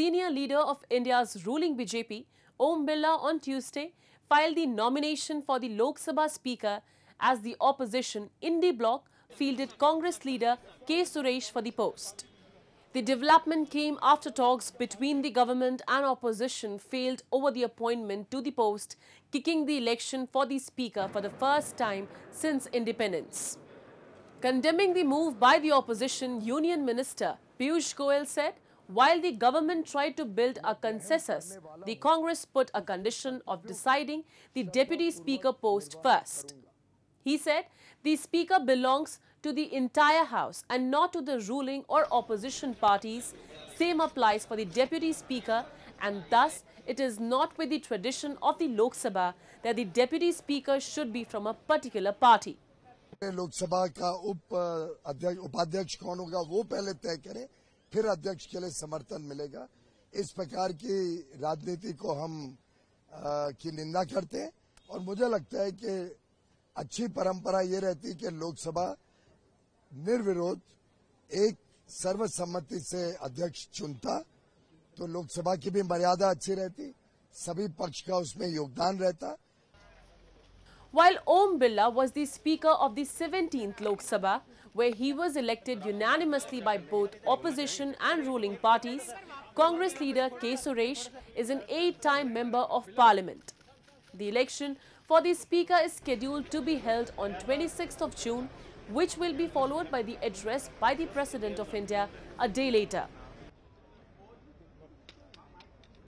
senior leader of India's ruling BJP, Om Birla, on Tuesday filed the nomination for the Lok Sabha Speaker as the opposition Indie Bloc fielded Congress leader K. Suresh for the post. The development came after talks between the government and opposition failed over the appointment to the post, kicking the election for the Speaker for the first time since independence. Condemning the move by the opposition, Union Minister Piyush Goyal said, while the government tried to build a consensus, the Congress put a condition of deciding the Deputy Speaker post first. He said the Speaker belongs to the entire House and not to the ruling or opposition parties. Same applies for the Deputy Speaker, and thus it is not with the tradition of the Lok Sabha that the Deputy Speaker should be from a particular party. Lok Sabha का उपाध्यक्ष कौन होगा वो पहले तय करें, फिर अध्यक्ष के लिए समर्थन मिलेगा। इस प्रकार की राजनीति को हम की निंदा करते हैं और मुझे लगता है कि अच्छी परंपरा ये रहती है कि लोकसभा निर्विरोध एक सर्वसम्मति से अध्यक्ष चुनता, तो लोकसभा की भी मर्यादा अच्छी रहती, सभी पक्ष का उसमें योगदान रहता। While Om Birla was the Speaker of the 17th Lok Sabha, where he was elected unanimously by both opposition and ruling parties, Congress leader K. Suresh is an 8-time Member of Parliament. The election for the Speaker is scheduled to be held on 26th of June, which will be followed by the address by the President of India a day later.